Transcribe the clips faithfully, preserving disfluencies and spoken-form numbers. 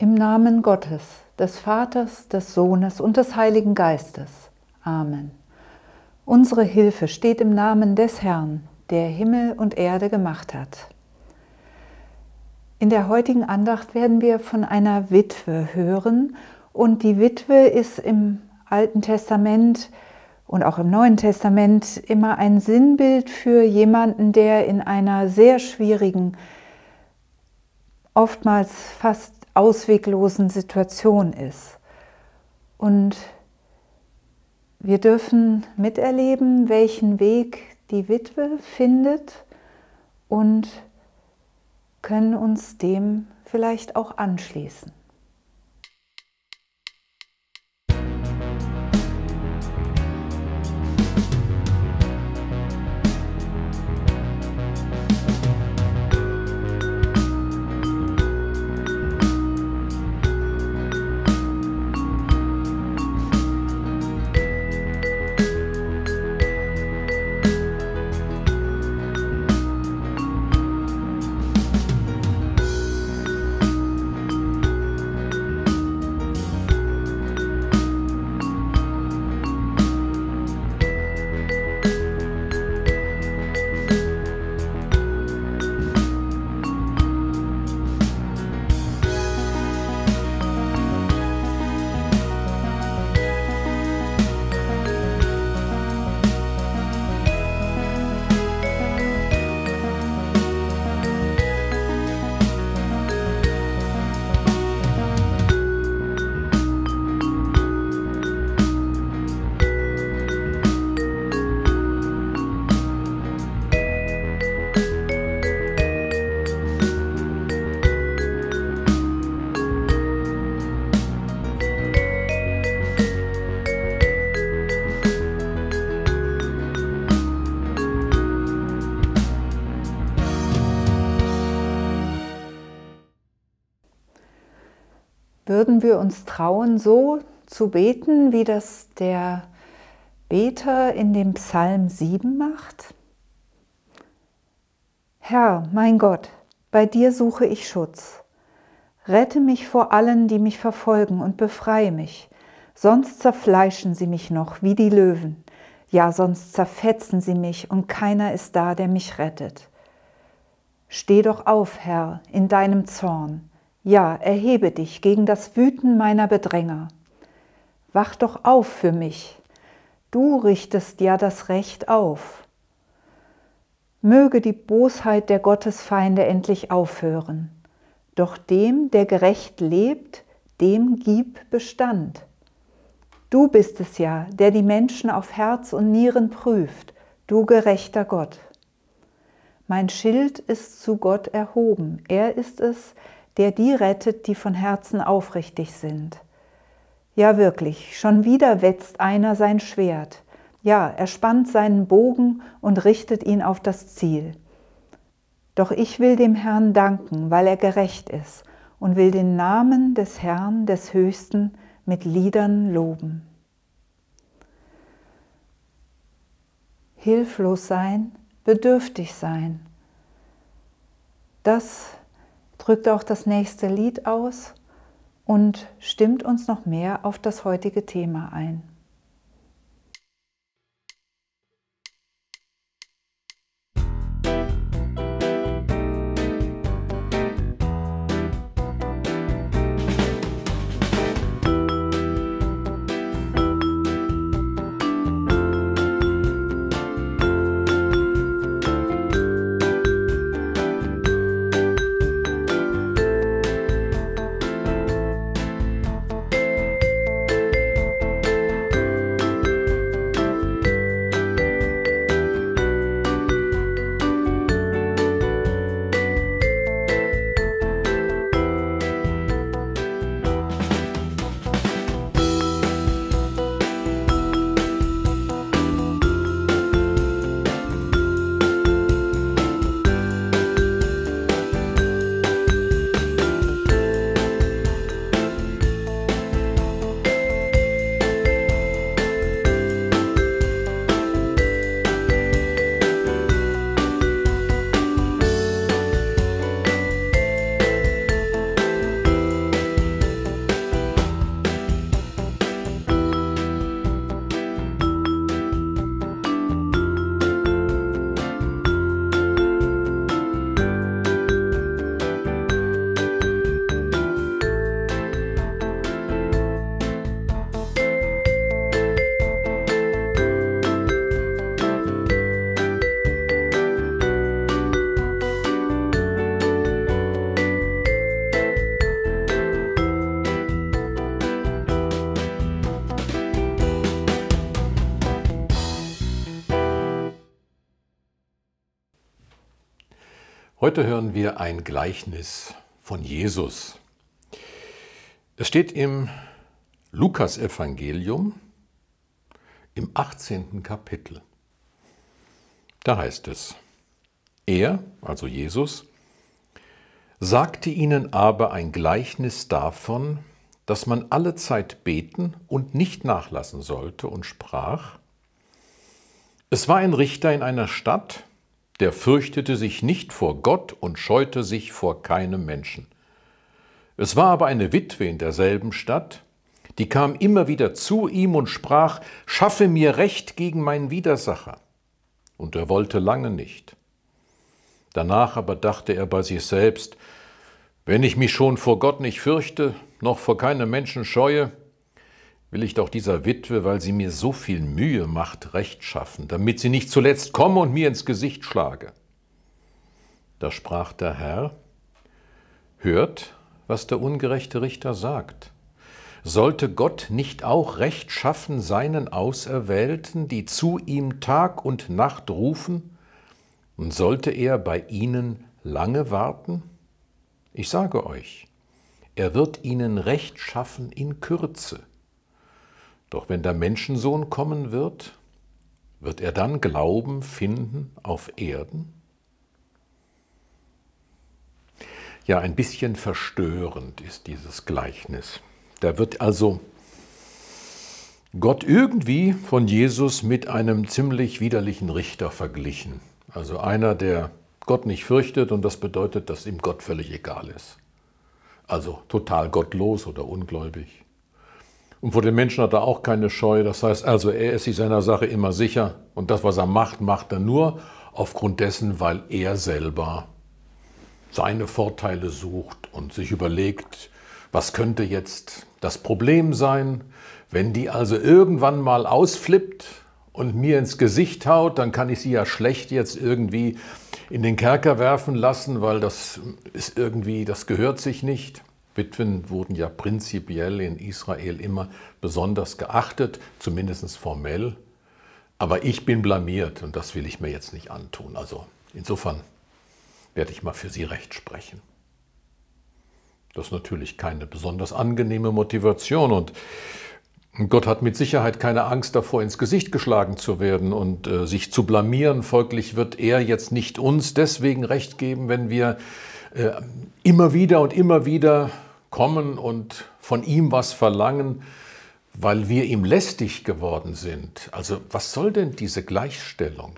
Im Namen Gottes, des Vaters, des Sohnes und des Heiligen Geistes. Amen. Unsere Hilfe steht im Namen des Herrn, der Himmel und Erde gemacht hat. In der heutigen Andacht werden wir von einer Witwe hören, und die Witwe ist im Alten Testament und auch im Neuen Testament immer ein Sinnbild für jemanden, der in einer sehr schwierigen, oftmals fast ausweglosen Situation ist. Und wir dürfen miterleben, welchen Weg die Witwe findet, und können uns dem vielleicht auch anschließen. Würden wir uns trauen, so zu beten, wie das der Beter in dem Psalm sieben macht? Herr, mein Gott, bei dir suche ich Schutz. Rette mich vor allen, die mich verfolgen, und befreie mich, sonst zerfleischen sie mich noch wie die Löwen. Ja, sonst zerfetzen sie mich, und keiner ist da, der mich rettet. Steh doch auf, Herr, in deinem Zorn. Ja, erhebe dich gegen das Wüten meiner Bedränger. Wach doch auf für mich, du richtest ja das Recht auf. Möge die Bosheit der Gottesfeinde endlich aufhören, doch dem, der gerecht lebt, dem gib Bestand. Du bist es ja, der die Menschen auf Herz und Nieren prüft, du gerechter Gott. Mein Schild ist zu Gott erhoben, er ist es, der die rettet, die von Herzen aufrichtig sind. Ja wirklich, schon wieder wetzt einer sein Schwert. Ja, er spannt seinen Bogen und richtet ihn auf das Ziel. Doch ich will dem Herrn danken, weil er gerecht ist, und will den Namen des Herrn, des Höchsten, mit Liedern loben. Hilflos sein, bedürftig sein. Das drückt auch das nächste Lied aus und stimmt uns noch mehr auf das heutige Thema ein. Heute hören wir ein Gleichnis von Jesus. Es steht im Lukasevangelium im achtzehnten Kapitel. Da heißt es: Er, also Jesus, sagte ihnen aber ein Gleichnis davon, dass man allezeit beten und nicht nachlassen sollte, und sprach: Es war ein Richter in einer Stadt, der fürchtete sich nicht vor Gott und scheute sich vor keinem Menschen. Es war aber eine Witwe in derselben Stadt, die kam immer wieder zu ihm und sprach: Schaffe mir Recht gegen meinen Widersacher. Und er wollte lange nicht. Danach aber dachte er bei sich selbst: Wenn ich mich schon vor Gott nicht fürchte, noch vor keinem Menschen scheue, will ich doch dieser Witwe, weil sie mir so viel Mühe macht, Recht schaffen, damit sie nicht zuletzt komme und mir ins Gesicht schlage. Da sprach der Herr: Hört, was der ungerechte Richter sagt. Sollte Gott nicht auch Recht schaffen seinen Auserwählten, die zu ihm Tag und Nacht rufen? Und sollte er bei ihnen lange warten? Ich sage euch, er wird ihnen Recht schaffen in Kürze. Doch wenn der Menschensohn kommen wird, wird er dann Glauben finden auf Erden? Ja, ein bisschen verstörend ist dieses Gleichnis. Da wird also Gott irgendwie von Jesus mit einem ziemlich widerlichen Richter verglichen. Also einer, der Gott nicht fürchtet, und das bedeutet, dass ihm Gott völlig egal ist. Also total gottlos oder ungläubig. Und vor den Menschen hat er auch keine Scheu. Das heißt also, er ist sich seiner Sache immer sicher. Und das, was er macht, macht er nur aufgrund dessen, weil er selber seine Vorteile sucht und sich überlegt, was könnte jetzt das Problem sein. Wenn die also irgendwann mal ausflippt und mir ins Gesicht haut, dann kann ich sie ja schlecht jetzt irgendwie in den Kerker werfen lassen, weil das ist irgendwie, das gehört sich nicht. Witwen wurden ja prinzipiell in Israel immer besonders geachtet, zumindest formell. Aber ich bin blamiert und das will ich mir jetzt nicht antun. Also insofern werde ich mal für sie Recht sprechen. Das ist natürlich keine besonders angenehme Motivation, und Gott hat mit Sicherheit keine Angst davor, ins Gesicht geschlagen zu werden und äh, sich zu blamieren. Folglich wird er jetzt nicht uns deswegen Recht geben, wenn wir äh, immer wieder und immer wieder kommen und von ihm was verlangen, weil wir ihm lästig geworden sind. Also was soll denn diese Gleichstellung?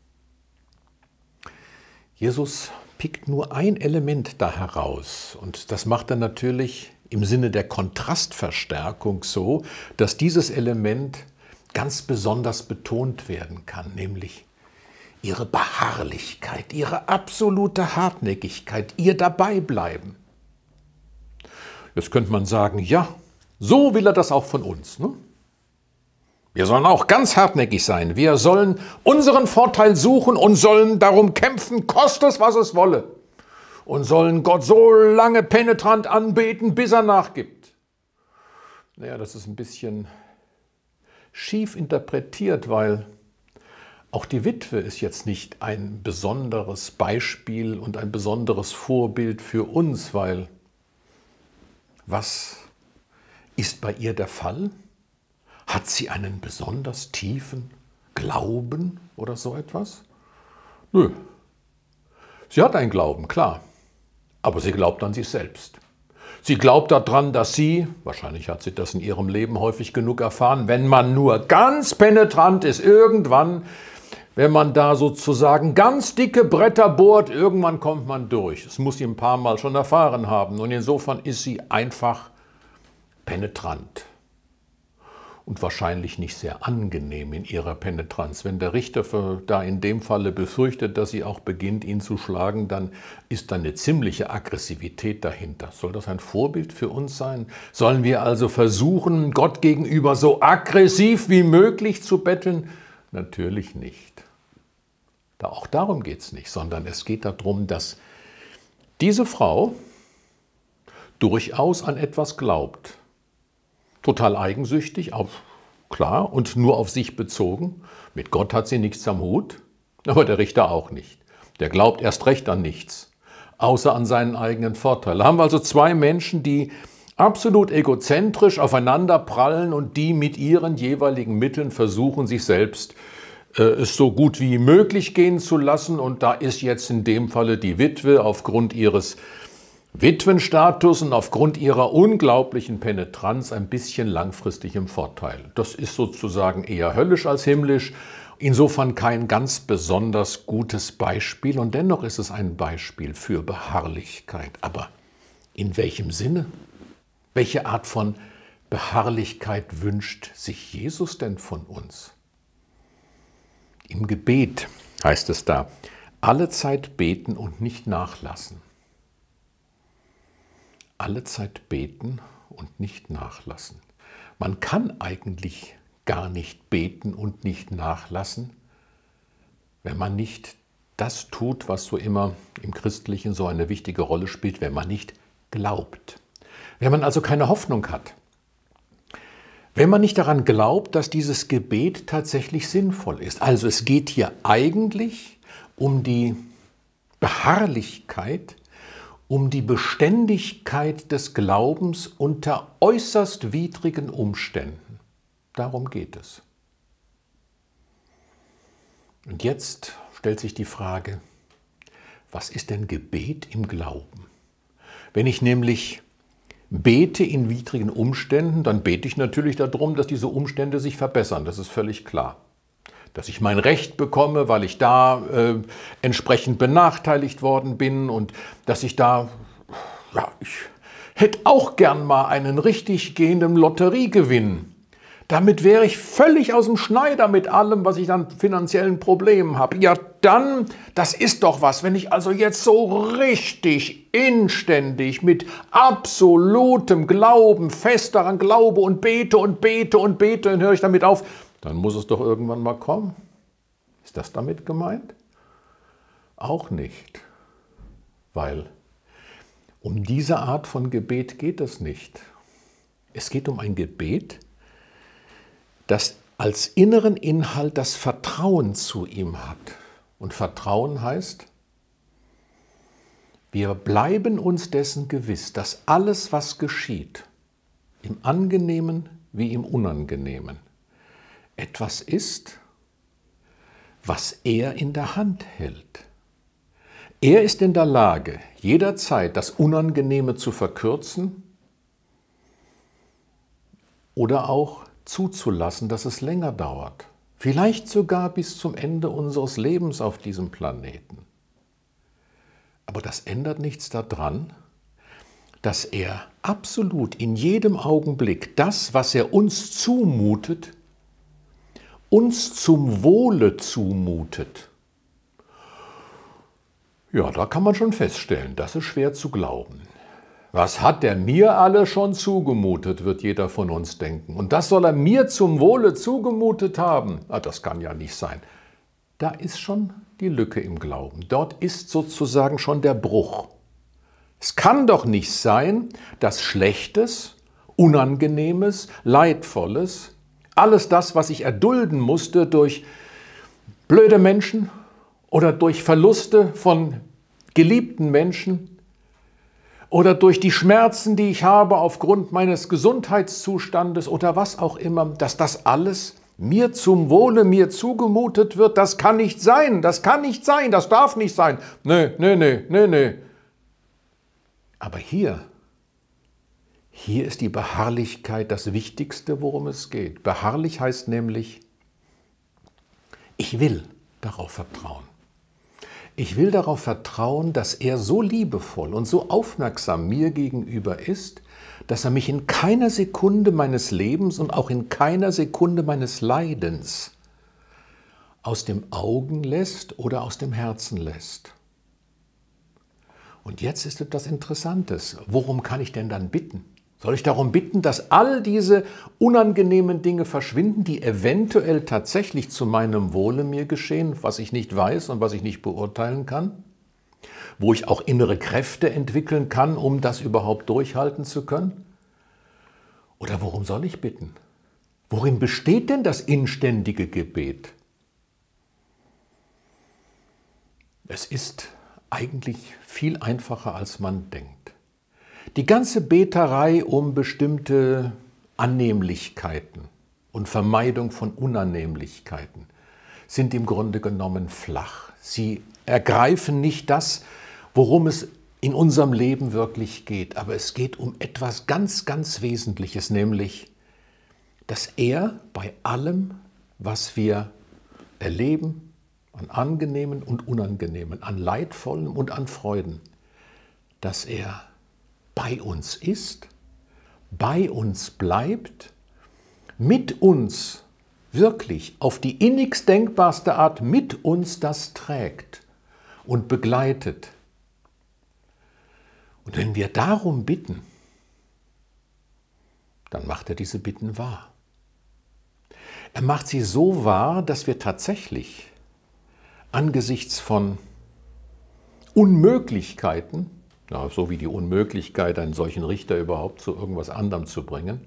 Jesus pickt nur ein Element da heraus, und das macht er natürlich im Sinne der Kontrastverstärkung so, dass dieses Element ganz besonders betont werden kann, nämlich ihre Beharrlichkeit, ihre absolute Hartnäckigkeit, ihr Dabeibleiben. Jetzt könnte man sagen, ja, so will er das auch von uns, ne? Wir sollen auch ganz hartnäckig sein. Wir sollen unseren Vorteil suchen und sollen darum kämpfen, koste es, was es wolle. Und sollen Gott so lange penetrant anbeten, bis er nachgibt. Naja, das ist ein bisschen schief interpretiert, weil auch die Witwe ist jetzt nicht ein besonderes Beispiel und ein besonderes Vorbild für uns, weil was ist bei ihr der Fall? Hat sie einen besonders tiefen Glauben oder so etwas? Nö. Sie hat einen Glauben, klar, aber sie glaubt an sich selbst. Sie glaubt daran, dass sie, wahrscheinlich hat sie das in ihrem Leben häufig genug erfahren, wenn man nur ganz penetrant ist, irgendwann, wenn man da sozusagen ganz dicke Bretter bohrt, irgendwann kommt man durch. Das muss sie ein paar Mal schon erfahren haben, und insofern ist sie einfach penetrant. Und wahrscheinlich nicht sehr angenehm in ihrer Penetranz. Wenn der Richter für, da in dem Falle befürchtet, dass sie auch beginnt, ihn zu schlagen, dann ist da eine ziemliche Aggressivität dahinter. Soll das ein Vorbild für uns sein? Sollen wir also versuchen, Gott gegenüber so aggressiv wie möglich zu betteln? Natürlich nicht. Da auch darum geht es nicht, sondern es geht darum, dass diese Frau durchaus an etwas glaubt. Total eigensüchtig, auch klar, und nur auf sich bezogen. Mit Gott hat sie nichts am Hut, aber der Richter auch nicht. Der glaubt erst recht an nichts, außer an seinen eigenen Vorteil. Da haben wir also zwei Menschen, die absolut egozentrisch aufeinander prallen und die mit ihren jeweiligen Mitteln versuchen, sich selbst äh, es so gut wie möglich gehen zu lassen. Und da ist jetzt in dem Falle die Witwe aufgrund ihres Witwenstatus und aufgrund ihrer unglaublichen Penetranz ein bisschen langfristig im Vorteil. Das ist sozusagen eher höllisch als himmlisch. Insofern kein ganz besonders gutes Beispiel. Und dennoch ist es ein Beispiel für Beharrlichkeit. Aber in welchem Sinne? Welche Art von Beharrlichkeit wünscht sich Jesus denn von uns? Im Gebet heißt es da, alle Zeit beten und nicht nachlassen. Alle Zeit beten und nicht nachlassen. Man kann eigentlich gar nicht beten und nicht nachlassen, wenn man nicht das tut, was so immer im Christlichen so eine wichtige Rolle spielt, wenn man nicht glaubt. Wenn man also keine Hoffnung hat. Wenn man nicht daran glaubt, dass dieses Gebet tatsächlich sinnvoll ist. Also es geht hier eigentlich um die Beharrlichkeit, um die Beständigkeit des Glaubens unter äußerst widrigen Umständen. Darum geht es. Und jetzt stellt sich die Frage, was ist denn Gebet im Glauben? Wenn ich nämlich bete in widrigen Umständen, dann bete ich natürlich darum, dass diese Umstände sich verbessern, das ist völlig klar. Dass ich mein Recht bekomme, weil ich da äh, entsprechend benachteiligt worden bin und dass ich da, ja, ich hätte auch gern mal einen richtig gehenden Lotteriegewinn. Damit wäre ich völlig aus dem Schneider mit allem, was ich an finanziellen Problemen habe. Ja, dann, das ist doch was, wenn ich also jetzt so richtig inständig mit absolutem Glauben fest daran glaube und bete und bete und bete und höre ich damit auf, dann muss es doch irgendwann mal kommen. Ist das damit gemeint? Auch nicht, weil um diese Art von Gebet geht es nicht. Es geht um ein Gebet, das als inneren Inhalt das Vertrauen zu ihm hat. Und Vertrauen heißt, wir bleiben uns dessen gewiss, dass alles, was geschieht, im Angenehmen wie im Unangenehmen, etwas ist, was er in der Hand hält. Er ist in der Lage, jederzeit das Unangenehme zu verkürzen oder auch zuzulassen, dass es länger dauert. Vielleicht sogar bis zum Ende unseres Lebens auf diesem Planeten. Aber das ändert nichts daran, dass er absolut in jedem Augenblick das, was er uns zumutet, uns zum Wohle zumutet. Ja, da kann man schon feststellen, das ist schwer zu glauben. Was hat er mir alle schon zugemutet, wird jeder von uns denken. Und das soll er mir zum Wohle zugemutet haben. Ah, das kann ja nicht sein. Da ist schon die Lücke im Glauben. Dort ist sozusagen schon der Bruch. Es kann doch nicht sein, dass Schlechtes, Unangenehmes, Leidvolles, alles das, was ich erdulden musste durch blöde Menschen oder durch Verluste von geliebten Menschen, oder durch die Schmerzen, die ich habe aufgrund meines Gesundheitszustandes oder was auch immer, dass das alles mir zum Wohle, mir zugemutet wird, das kann nicht sein, das kann nicht sein, das darf nicht sein. Nee, nee, nee, nee, nee. Aber hier, hier ist die Beharrlichkeit das Wichtigste, worum es geht. Beharrlich heißt nämlich, ich will darauf vertrauen. Ich will darauf vertrauen, dass er so liebevoll und so aufmerksam mir gegenüber ist, dass er mich in keiner Sekunde meines Lebens und auch in keiner Sekunde meines Leidens aus dem Augen lässt oder aus dem Herzen lässt. Und jetzt ist etwas Interessantes. Worum kann ich denn dann bitten? Soll ich darum bitten, dass all diese unangenehmen Dinge verschwinden, die eventuell tatsächlich zu meinem Wohle mir geschehen, was ich nicht weiß und was ich nicht beurteilen kann? Wo ich auch innere Kräfte entwickeln kann, um das überhaupt durchhalten zu können? Oder worum soll ich bitten? Worin besteht denn das inständige Gebet? Es ist eigentlich viel einfacher, als man denkt. Die ganze Beterei um bestimmte Annehmlichkeiten und Vermeidung von Unannehmlichkeiten sind im Grunde genommen flach. Sie ergreifen nicht das, worum es in unserem Leben wirklich geht. Aber es geht um etwas ganz, ganz Wesentliches, nämlich, dass er bei allem, was wir erleben, an Angenehmen und Unangenehmen, an Leidvollem und an Freuden, dass er bei uns ist, bei uns bleibt, mit uns wirklich auf die innigst denkbarste Art mit uns das trägt und begleitet. Und wenn wir darum bitten, dann macht er diese Bitten wahr. Er macht sie so wahr, dass wir tatsächlich angesichts von Unmöglichkeiten, ja, so wie die Unmöglichkeit, einen solchen Richter überhaupt zu irgendwas anderem zu bringen,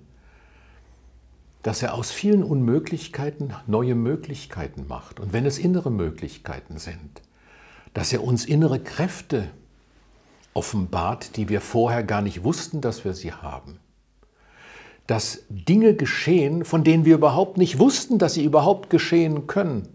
dass er aus vielen Unmöglichkeiten neue Möglichkeiten macht. Und wenn es innere Möglichkeiten sind, dass er uns innere Kräfte offenbart, die wir vorher gar nicht wussten, dass wir sie haben. Dass Dinge geschehen, von denen wir überhaupt nicht wussten, dass sie überhaupt geschehen können.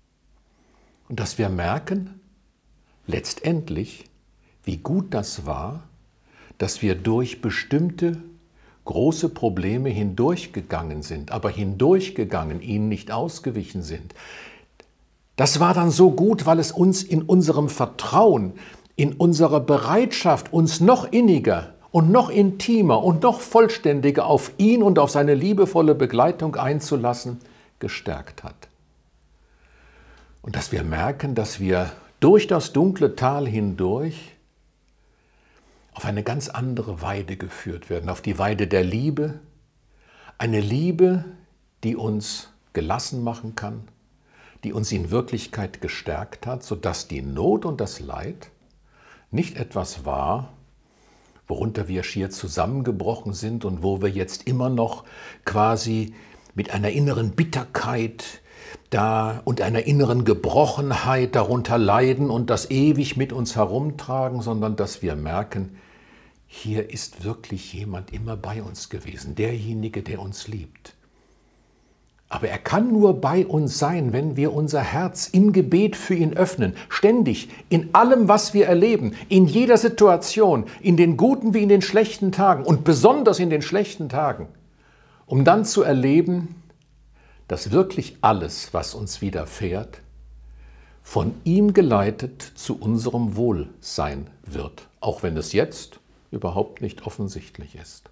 Und dass wir merken, letztendlich, wie gut das war, dass wir durch bestimmte große Probleme hindurchgegangen sind, aber hindurchgegangen, ihnen nicht ausgewichen sind. Das war dann so gut, weil es uns in unserem Vertrauen, in unserer Bereitschaft, uns noch inniger und noch intimer und noch vollständiger auf ihn und auf seine liebevolle Begleitung einzulassen, gestärkt hat. Und dass wir merken, dass wir durch das dunkle Tal hindurch auf eine ganz andere Weide geführt werden, auf die Weide der Liebe, eine Liebe, die uns gelassen machen kann, die uns in Wirklichkeit gestärkt hat, sodass die Not und das Leid nicht etwas war, worunter wir schier zusammengebrochen sind und wo wir jetzt immer noch quasi mit einer inneren Bitterkeit da und einer inneren Gebrochenheit darunter leiden und das ewig mit uns herumtragen, sondern dass wir merken, hier ist wirklich jemand immer bei uns gewesen, derjenige, der uns liebt. Aber er kann nur bei uns sein, wenn wir unser Herz im Gebet für ihn öffnen, ständig, in allem, was wir erleben, in jeder Situation, in den guten wie in den schlechten Tagen und besonders in den schlechten Tagen, um dann zu erleben, dass wirklich alles, was uns widerfährt, von ihm geleitet zu unserem Wohl sein wird, auch wenn es jetzt überhaupt nicht offensichtlich ist.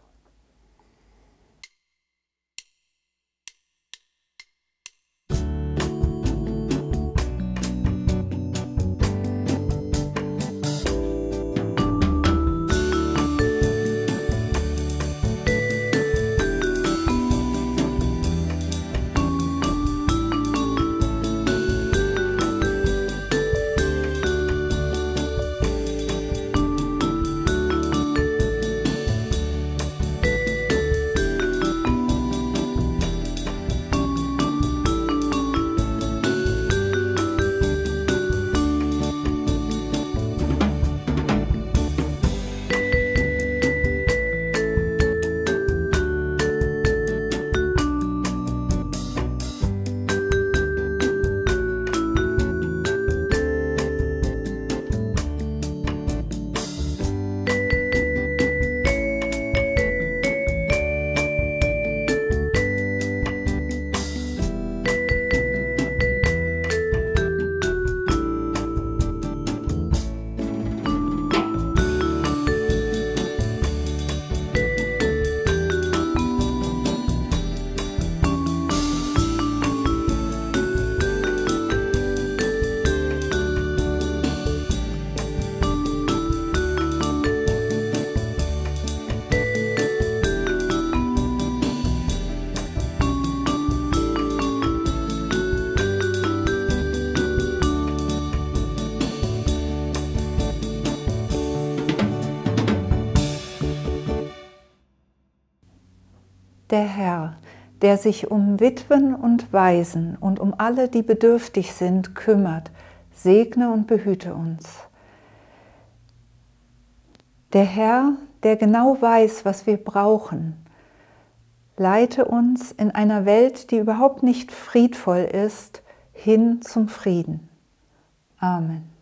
Der Herr, der sich um Witwen und Waisen und um alle, die bedürftig sind, kümmert, segne und behüte uns. Der Herr, der genau weiß, was wir brauchen, leite uns in einer Welt, die überhaupt nicht friedvoll ist, hin zum Frieden. Amen.